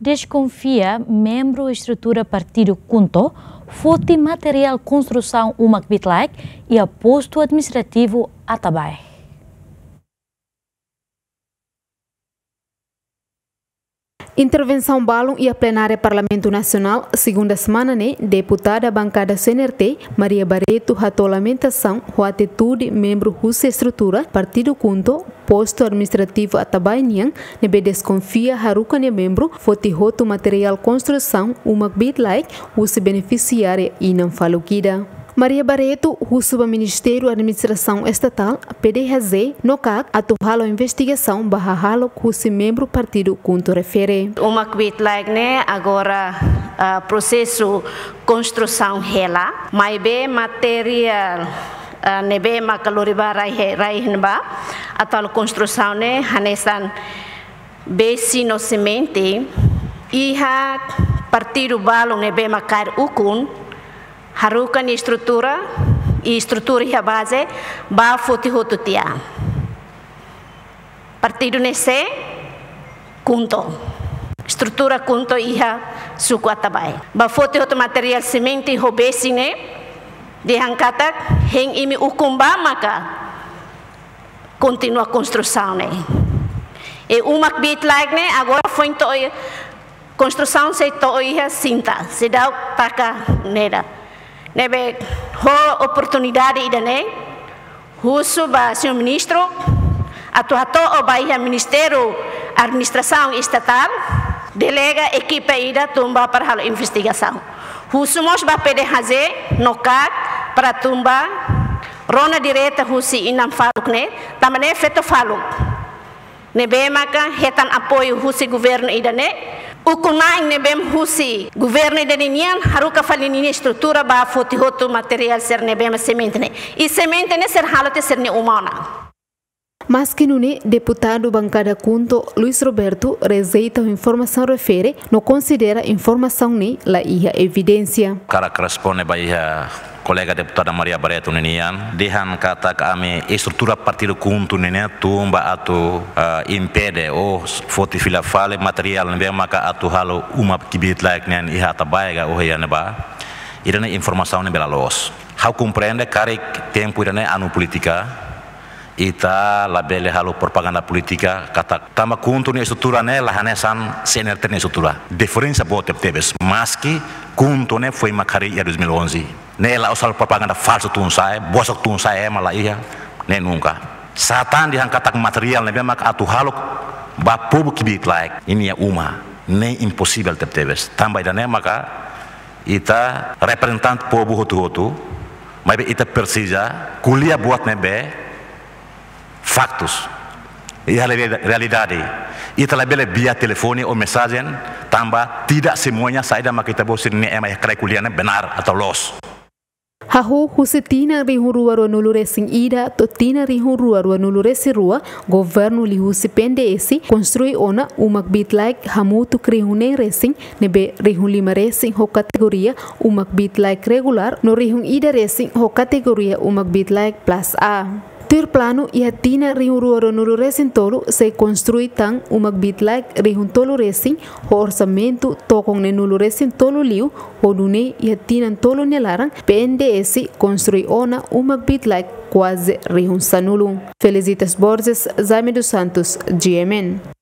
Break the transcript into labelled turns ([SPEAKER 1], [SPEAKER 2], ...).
[SPEAKER 1] desconfia membro estrutura partido Kunto, foto material construção Umak Bitlek e a posto administrativo Atabai.
[SPEAKER 2] Intervenção balão e a plenária Parlamento Nacional, segunda semana, deputada bancada CNRT, Maria Barreto, ratou lamentação com a atitude membro Rússia Estrutura, Partido Kunto, posto administrativo Atabai Niang, nebe desconfia haruka ne membro, foti roto material construção, Umak Bitlek, Rússia beneficiária e não falukida. Maria Barreto, o Ministério Administração Estatal, PDHZ, no CAC, atual a investigação barra o membro partido Kunto refere.
[SPEAKER 3] Uma Bitlek agora processo construção hela, mas bem material nebe makaloriba raihenba, atual construção hanesan besi no semente, iha partido balong nebe makar ukun. Harukan estrutura e estrutura e a base ba foti hotutia. Partido nesse Kunto. Estrutura Kunto iha suku Atabai. Ba foti hotu material semente hobesine dihangkatak heng imi ukumba maka continua construção ne. E Umak Bitlek ne agora foi to construção se to iha cinta. Se dá taka neda. Nebe ho oportunidade idane husu ba senhor ministro atuato o bahia Ministério Administração Estatal delega equipe ida tumba para a investigação husu mos ba PDHZ no CAC para tumba rona direta husi inam faluk ne tamane feto faluk nebe maka hetan apoio husi governo idane ukunaing nebem husi governo de Ninian haruka falini estrutura ba foti hotu material ser nebem semente ne e semente ne ser halate ser ne umana.
[SPEAKER 2] Mas que nune deputado bancada Kunto Luiz Roberto rejeita a informação refere não considera informação ne la iha evidência.
[SPEAKER 4] Cara corresponde ba iha colega deputada Maria Barreto nenian dehan kata kami estrutura partido Kunto nenia tumba atu impede o foti fila fale material nebe maka atu halo Umak Bitlek nen iha Atabai ga o ya neba irane informação ne bela los. How compreende karik tempo irane anu politika ita labele halo propaganda politika kata tama Kunto ni estrutura ne la hanesan CNRT ne estrutura diferença bote tebes maski Kunto ne foi makari ya 2011 ne la usal propaganda falso tunsai bosok tunsai mala iya ne nunca satan dihangkatak material ne mak atu halo ba pobu Bitlek ini ya uma ne impossible tebes tambah dane maka ita representant pobu hotu mas ita persija kuliah buat nebe factos e a realidade ita labele via telefone ou mensagem tamba tidak semuanya saída makita bosin ne ema krai kuliahnya benar atau los.
[SPEAKER 2] Hahu husetina rihu rua nulu resing ida totina rihu rua nulu resi rua governo li husi pende esi konstrui ona Umak Bitlek hamutu krihune resing nebe rihu lima resing ho kategoria Umak Bitlek regular no rihu ida resing ho kategoria Umak Bitlek plus A. Ter plano ia tina rihu rua nulu resin tolo se construi tang Umak Bitlek rihu tolo resin ho orçamento tokong ne nulu resin tolo liu ho dune ia tina tolo nelarang PNDS construi ona Umak Bitlek quase rihu sanulung. Felicitas Borges, Zame dos Santos, GMN.